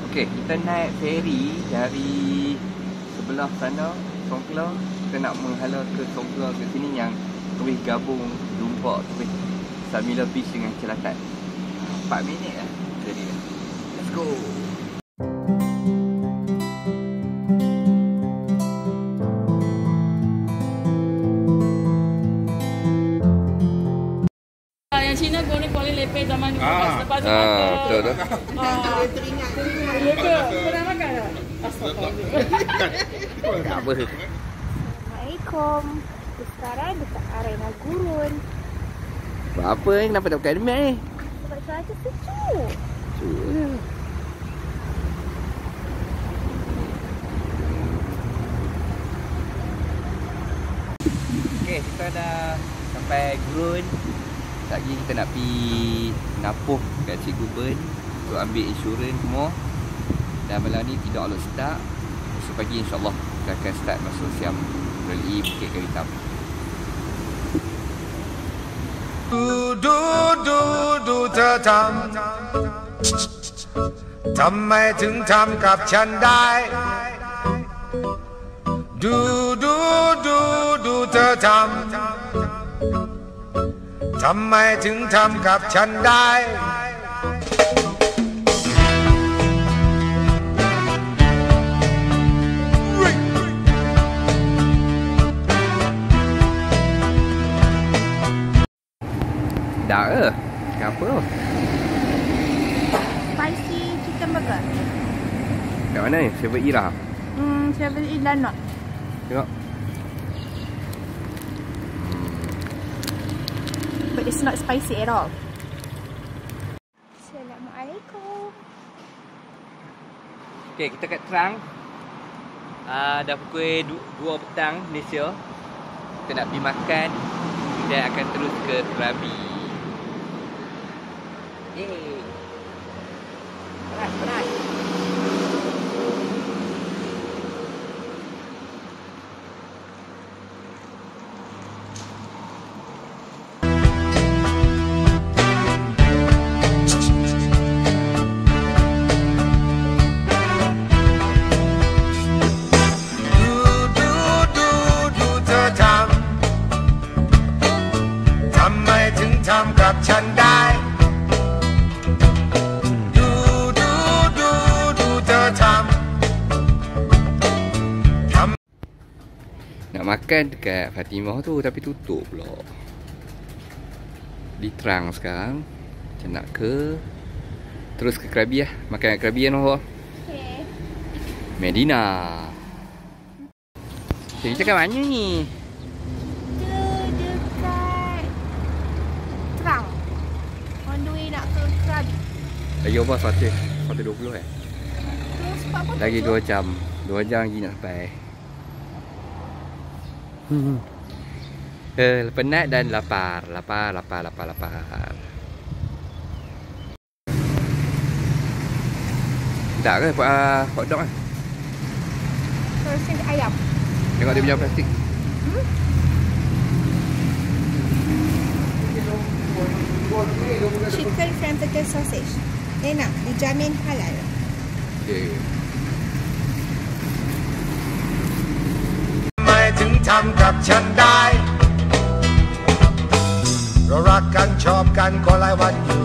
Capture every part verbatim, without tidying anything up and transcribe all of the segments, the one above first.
Okey, kita naik feri dari sebelah sana, Songkla. Kita nak menghala ke Songkla ke sini yang terus gabung Lumpak terus Samila Beach dengan Celatan. empat minit lah jadi. Let's go. Cina goreng kuali lepeh zaman dulu. Ah, lepas ah betul tu. Ah, teringat. Betul. Pernah makan tak? Astagfirullah. Tak apa. Assalamualaikum. Sekarang dekat arena gurun. Buat apa ni? Kenapa tak pakai helmet ni? Sebab cuaca sejuk. Sejuk. Okey, kita dah sampai gurun. Lagi kita nak pergi napuh kat Cikgu Ben untuk ambil insurans semua. Dan malam ni tidak alot start. Esok pagi insyaAllah kita akan start masuk Siam Rally Bukit Karitam. Du du du du เธอทำทำไมถึงทำกับฉันได้ดูดูดูดูเธอทำทำไมถึงทำกับฉันได้ Dah ke? Kenapa? Spicy chicken burger. Kat mana ni? Seven Ira? Hmm, Seven Eleven. Tengok. But it's not spicy at all. Assalamualaikum. Okay, kita kat Trang. Uh, dah pukul dua petang Malaysia. Kita nak pergi makan dan akan terus ke Krabi. Yeay. Panas, panas. ทำกับฉันได้ดูดูดูดูเธอทำทำ Nak makan dekat Fatimah tu tapi tutup pula. Di Trang sekarang. Macam nak ke terus ke Krabi lah. Makan kat Krabi kan Noh. Okay. Medina. Okay, kita kat mana ni? On the way nak ke Krabi. Lagi apa satu satu dua puluh eh? Terus sebab apa? Lagi dua jam. Dua jam lagi nak sampai. Hmm. Eh, penat dan lapar. Lapar, lapar, lapar, lapar. Tak ke buat uh, hotdog kan? Terus yang ayam. Tengok dia punya plastik. Hmm? Chicken frankfurter sausage. Enak, dijamin halal. Okay. ทำไมถึงทำกับฉันได้เรารักกันชอบกันก็หลายวันอยู่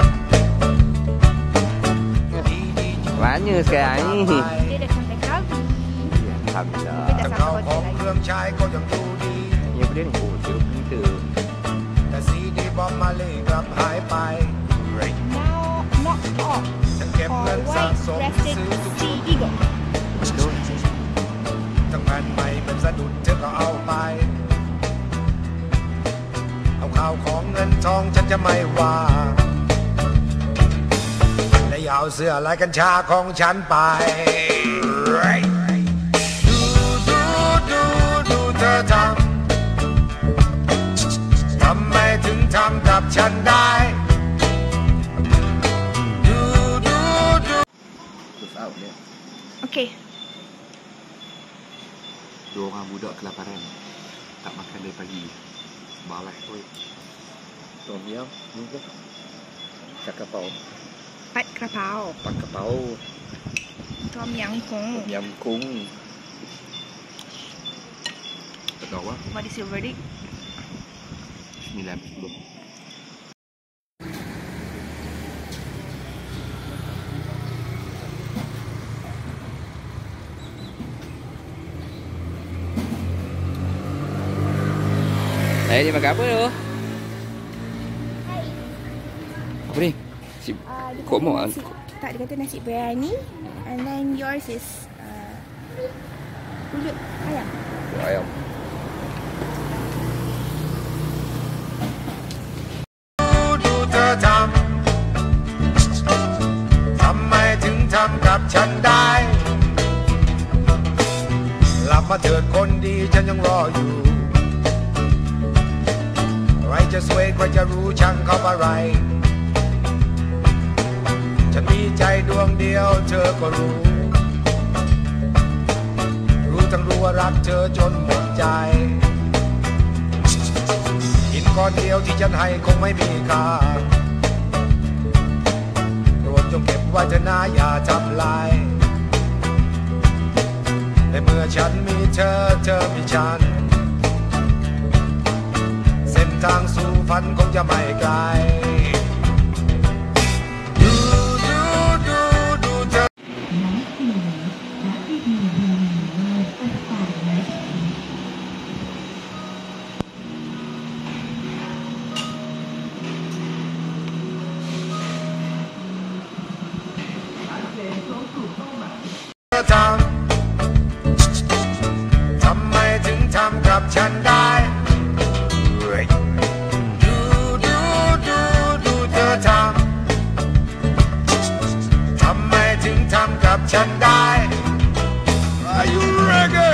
Mana sekarang ni? Dia dah sampai Krabi. Alhamdulillah. Dia dah เขา sampai ของ hotel เค lagi. รื่องใช้ก็ยังดูดี Ni apa dia ni? Oh, sirup kita. แต่ซีดีบอมมาเลยกลับหายไป Right. Now knock off ฉันเก็บ for เงินสะ white สม breasted ซื้อทุก sea eagle. ทั้งแผ่นใหม่เป็นสะดุดเธอก็เอาไปเอาข่าวของเงินทองฉันจะไม่ว่าและอย่าเอาเสื้อลายกัญชาของฉันไปดูดูดูดูเธอทำทำไมถึงทำกับฉันได้ดูดูดู Terus out dia. Okay. Dua orang budak kelaparan. Tak makan dari pagi. Malas oi. Tom yum, ni ke? Cakapau. Pat krapau. Pak kepau. ต้มยำกุ้งต้มยำกุ้งต่อว่า What is your verdict? sembilan puluh. Eh, dia makan apa tu? Apa ni? Si Uh, dia kok kata mau? nasi, tak, dia kata nasi biryani. And then yours is uh, pulut ayam. Ayam. ดูเธอทำทำไมถึงทำกับฉันได้หลับมาเถิดคนดีฉันยังรออยู่ใครจะสวยใครจะรู้ช่างเขาอะไรฉันมีใจดวงเดียวเธอก็รู้รู้ทั้งรู้ว่ารักเธอจนหมดใจหินก้อนเดียวที่ฉันให้คงไม่มีค่าโปรดจงเก็บไว้เถอะนะอย่าทำลายในเมื่อฉันมีเธอเธอมีฉันเส้นทางสู่ฝันคงจะไม่ไกลดูดูดูดูเธอทำทำไมถึงทำกับฉันได้ดูดูดูดูเธอทำทำไมถึงทำกับฉันได้ Are you ready?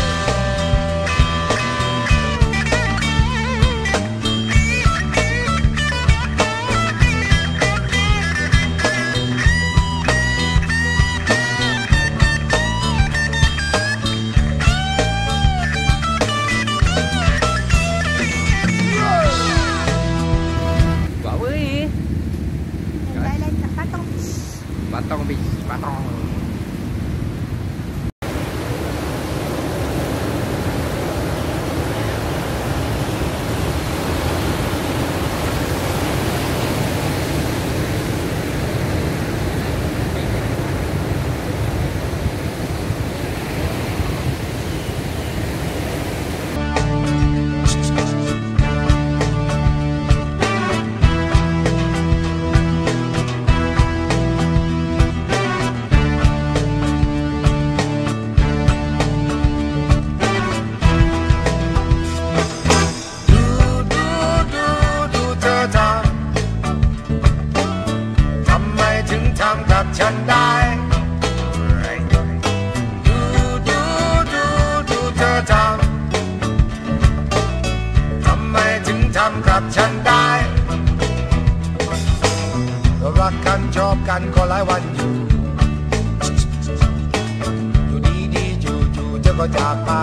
Buat apa ni? Jalan kat Patong Beach. Patong Beach. Patong.กับฉันได้ดูดูดูดูเธอทำทำไมถึงทำกับฉันได้ก็รักกันชอบกันก็หลายวันอยู่อยู่ดีดีจู่จู่เธอก็จากไป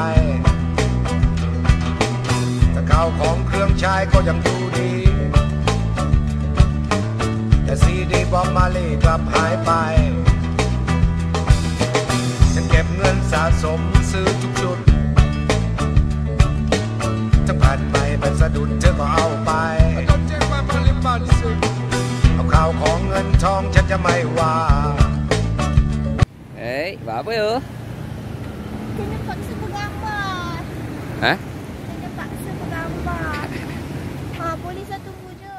แต่ข้าวของเครื่องใช้ก็ยังดูดีแต่ซีดีบอมมาลีกลับหายไปฉันเก็บเงินสะสมซื้อทุกชุดทั้งผ่านไปเป็นสะดุดเธอก็เอาไปเอาข่าวของเงินทองฉันจะไม่ว่า Eh, buat apa tu? Kena paksa bergambar. Ha? Kena paksa bergambar. Ha, polis dah tunggu je.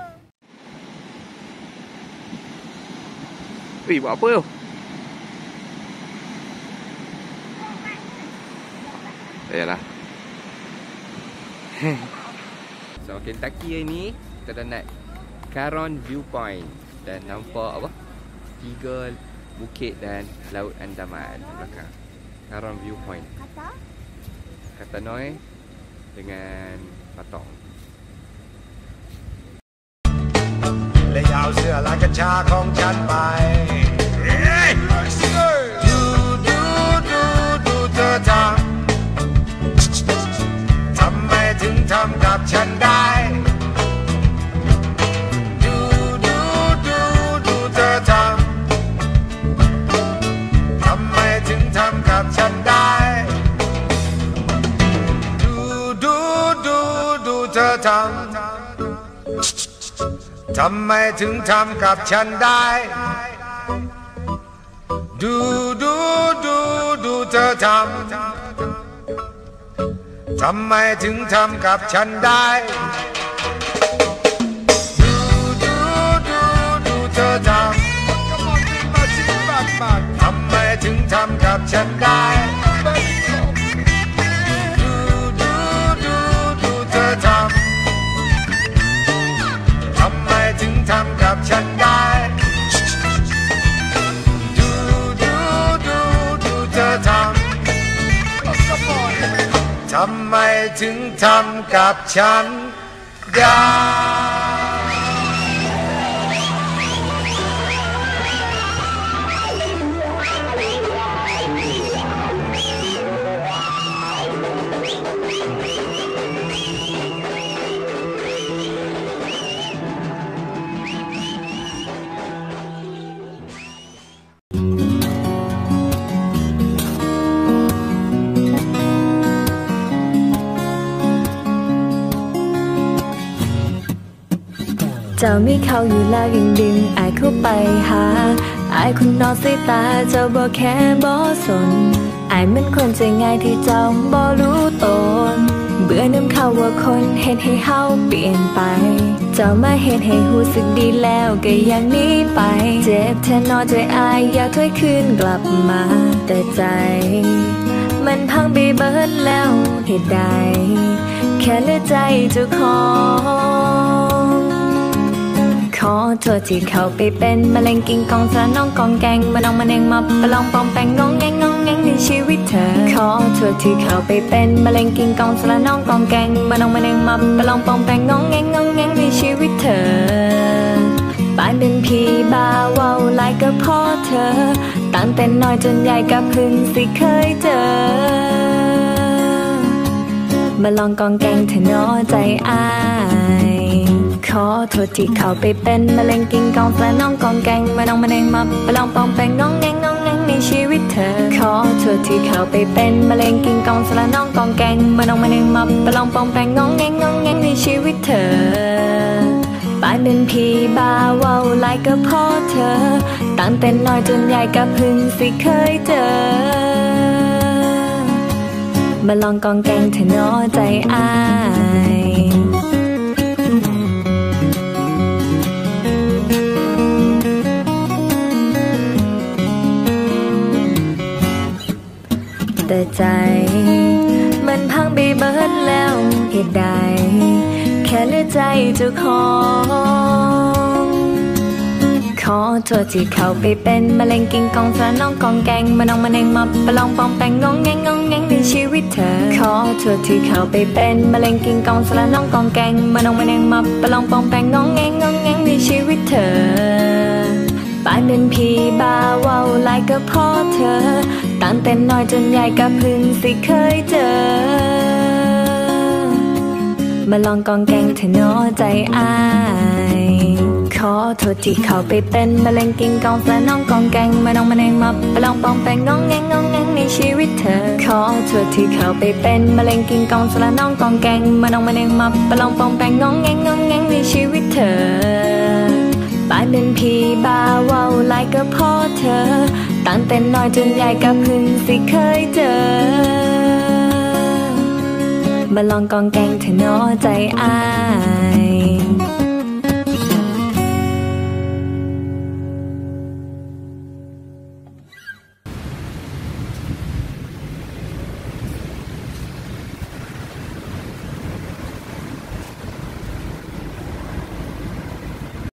Weh, buat apa tu? Yalah. So, Kentucky hari ni kita dah naik Caron Viewpoint dan nampak apa? Tiga bukit dan Laut Andaman di belakang. Caron Viewpoint. Kata? Kata Noi dengan Patong. และยาวเสื้อลายกัญชาของฉันไปดูดูดูดูเธอทำทำไมถึงทำกับฉันได้ดูดูดูดูเธอทำทำไมทำไมถึงทำกับฉันได้ดูดูดูดูเธอทำทำไมถึงทำกับฉันได้ดูดูดูดูเธอทำทำไมถึงทำกับฉันได้ดูดูดูดูเธอทำทำไมถึงทำกับฉันได้ดูดูดูดูเธอทำทำไมถึงทำกับฉันได้เจ้ามีเขาอยู่แล้วยังดึงอายเข้าไปหาอายคนนอกสายตาเจ้าบ่แค่บ่สนอายมันคนใจง่ายที่เจ้าบ่รู้ตนเบื่อน้ำเขาว่าคนเฮ็ดให้เฮาเปลี่ยนไปเจ้ามาเฮ็ดให้รู้สึกดีแล้วก็ยังหนีไปเจ็บแทนนอใจอายอยากถอยคืนกลับมาแต่ใจมันพังไปเบิดแล้วเหตุใดแค่เหลือใจเจ้าของขอโทษที่เขาไปเป็นมะเร็งกินกองสารน้องกองแกงมาน้องมาเนงมาประลองปองแปงงองแงงงองแงงในชีวิตเธอขอโทษที่เขาไปเป็นมะเร็งกินกองสารน้องกองแกงมาน้องมาเนงมาประลองปองแปงงองแงงงองแงงในชีวิตเธอบ้านเป็นพี่บ่าวเว้าหลายก็พอเธอตั้งแต่น้อยจนใหญ่ก็เพิ่งสิเคยเจอมาลองกองแกงเธอน้อใจอายขอโทษที่เขาไปเป็นมะเร็งกินกองแฟนน้องกองแกงมาน้องมาเนงมาไปลองปองแปงงองแงงงองแงงในชีวิตเธอขอโทษที่เขาไปเป็นมะเร็งกินกองแฟนน้องกองแกงมาน้องมาเนงมาไปลองปองแปงงองแงงงองแงงในชีวิตเธอบ้านเป็นพี่บ่าวเว้าหลายก็พอเธอตั้งแต่น้อยจนใหญ่ก็เพิ่งสิเคยเจอมาลองกองแกงเธอน้อใจอายแต่ใจมันพังไปเบิดแล้วเหตุใดแค่เหลือใจเจ้าของขอโทษที่เขาไปเป็นมะเร็งกินกองสารน้องกองแกงมาน้องมาเนงมาประลองปองแปงงองแงงงองแงงในชีวิตเธอขอโทษที่เขาไปเป็นมะเร็งกินกองสารน้องกองแกงมาน้องมาเนงมาประลองปองแปงงองแงงงองแงงในชีวิตเธอบ้านเป็นพี่บ่าวเว้าหลายก็พอเธอตั้งแต่น้อยจนใหญ่ก็เพิ่งสิเคยเจอมาลองกองแกงเธอน้อใจอายขอโทษที่เขาไปเป็นมะเร็งกินกองแฟนน้องกองแกงมาน้องมาเนงมาไปลองปองแปงงองแงงงองแงงในชีวิตเธอขอโทษที่เขาไปเป็นมะเร็งกินกองแฟนน้องกองแกงมาน้องมาเนงมาไปลองปองแปงงองแงงงองแงงในชีวิตเธอบ้านเป็นพี่บ่าวเว้าหลายก็พอเธอตั้งแต่น้อยจนใหญ่ก็เพิ่งสิเคยเจอมาลองกองแกงเธอน้อใจอาย